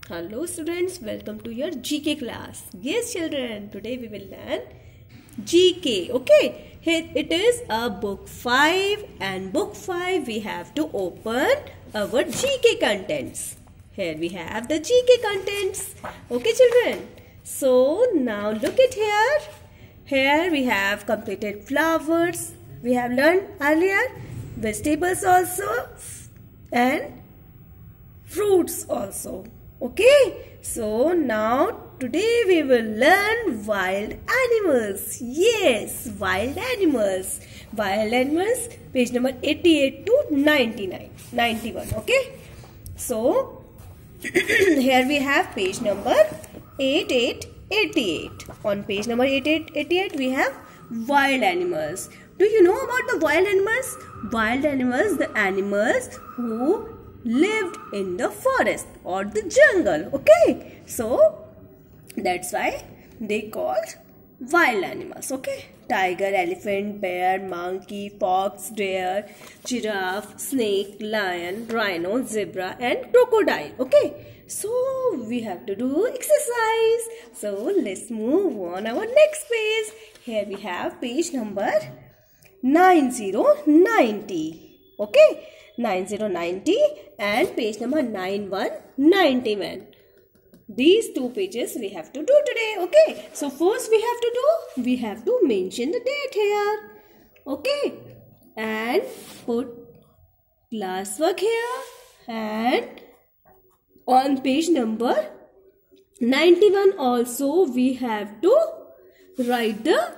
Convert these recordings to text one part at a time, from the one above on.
Hello students, welcome to your GK class. Yes children, today we will learn GK. Okay, here it is a book 5 and book 5 we have to open our GK contents. Here we have the GK contents. Okay children, so now look at here. Here we have completed flowers. We have learned earlier vegetables also and fruits also. Okay, so now today we will learn wild animals. Yes, wild animals. Wild animals, page number 88 to 91. Okay, so here we have page number 8888. On page number 8888 we have wild animals. Do you know about the wild animals? Wild animals, the animals who lived in the forest or the jungle. Okay, so that's why they called wild animals. Okay, tiger, elephant, bear, monkey, fox, deer, giraffe, snake, lion, rhino, zebra and crocodile. Okay, so we have to do exercise. So let's move on our next page. Here we have page number 9090. Okay, 9090 and page number 9191. These two pages we have to do today. Okay, so first we have to mention the date here. Okay, and put classwork here, and on page number 91 also we have to write the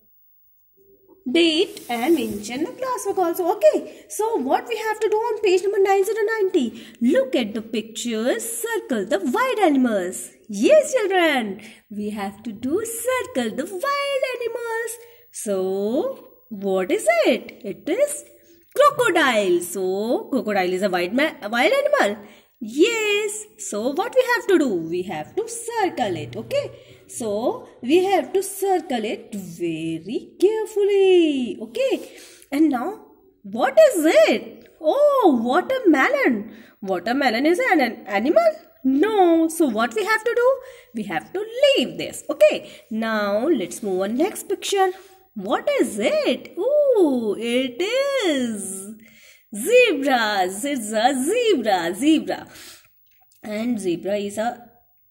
date and mention the classwork also. Okay, so what we have to do on page number 9090? Look at the pictures, circle the wild animals. Yes children, we have to do circle the wild animals. So what is it? It is crocodile. So crocodile is a wild animal. Yes, so what we have to do? We have to circle it. Okay, so we have to circle it very carefully. Okay, and now what is it? Oh, watermelon. Watermelon is an animal? No. So what we have to do? We have to leave this. Okay, now let's move on next picture. What is it? Oh, it is zebras. It's a zebra. And zebra is a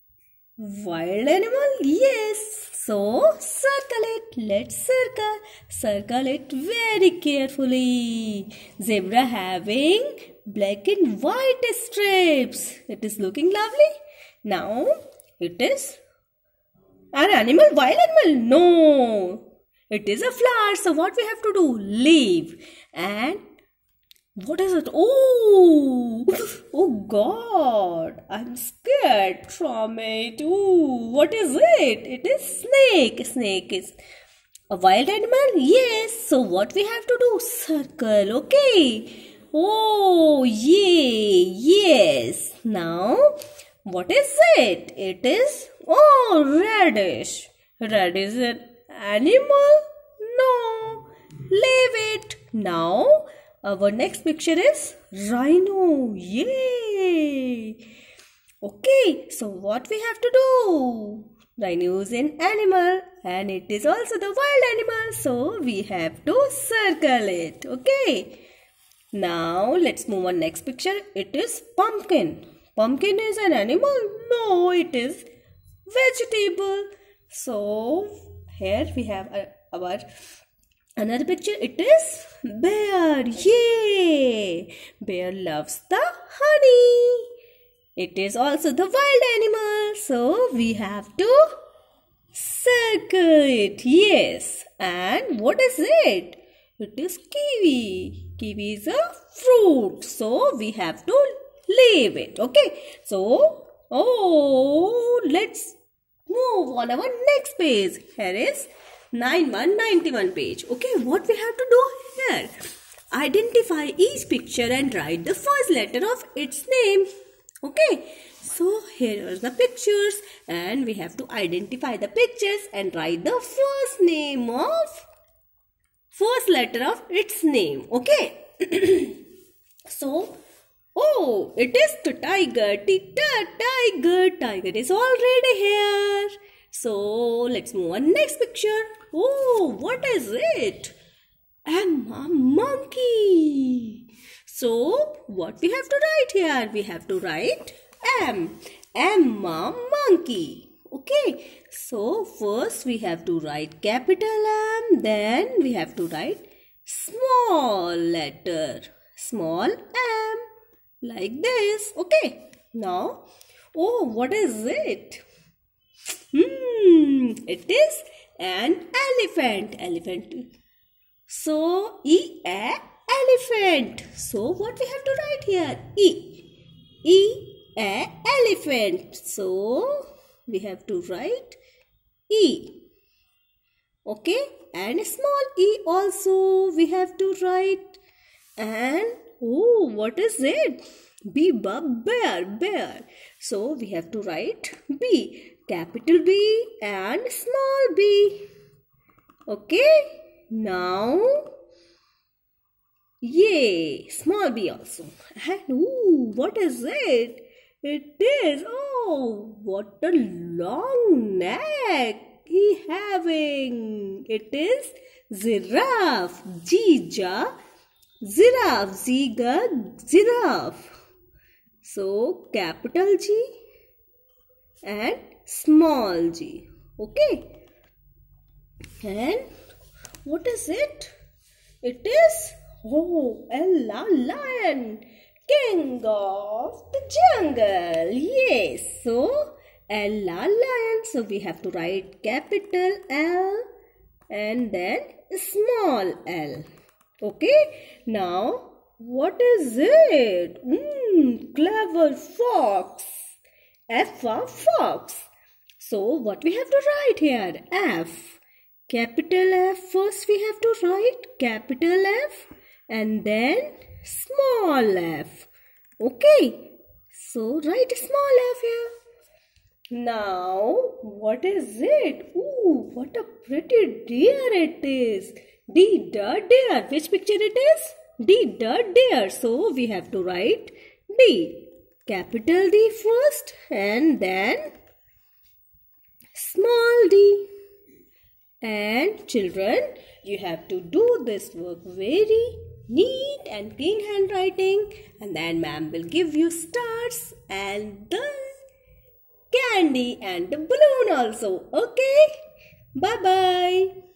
wild animal. Yes. So circle it. Let's circle it very carefully. Zebra having black and white strips. It is looking lovely. Now it is an animal, wild animal? No. It is a flower. So what we have to do? Leave. And what is it? Oh, oh God, I'm scared from it. Ooh, what is it? It is snake. Snake is a wild animal? Yes. So what we have to do? Circle. Okay. Oh, yeah. Yes. Now, what is it? It is, oh, radish. Radish is an animal? No. Leave it. Now, our next picture is rhino. Yay! Okay, so what we have to do? Rhino is an animal and it is also the wild animal. So we have to circle it. Okay. Now let's move on next picture. It is pumpkin. Pumpkin is an animal? No, it is vegetable. So here we have our another picture. It is bear. Yay! Bear loves the honey. It is also the wild animal. So we have to circle it. Yes. And what is it? It is kiwi. Kiwi is a fruit. So we have to leave it. Okay. So, let's move on our next page. Here is 9191 page. Okay, what we have to do here? Identify each picture and write the first letter of its name. Okay, so here are the pictures and we have to identify the pictures and write the first letter of its name. Okay, so Oh, it is the tiger. Tiger. Tiger is already here. So let's move on next picture. Oh, what is it? A monkey. So what we have to write here? We have to write M. Emma monkey. Okay. So first we have to write capital M. Then we have to write small letter. Small M. Like this. Okay. Now, oh, what is it? It is an elephant. Elephant. So, elephant. So, what we have to write here? Elephant. So, we have to write E. Okay. And small e also we have to write. And, oh, what is it? Bear. So, we have to write B. Capital B and small b. Okay. Now, yay, small b also. And ooh, what is it? It is, oh, what a long neck he having. It is giraffe. Giraffe. Giraffe. So, capital G and small g. Okay. And what is it? It is, oh, a lion. King of the jungle. Yes. So, a lion. So, we have to write capital L and then small l. Okay. Now, what is it? Clever fox. F for fox. So, what we have to write here? F. Capital F. First we have to write capital F and then small f. Okay. So, write small f here. Now, what is it? Ooh, what a pretty deer it is. Deer. Which picture it is? Deer. So, we have to write D. Capital D first and then small d. And children, you have to do this work very neat and clean handwriting, and then ma'am will give you stars and the candy and the balloon also. Okay? Bye-bye.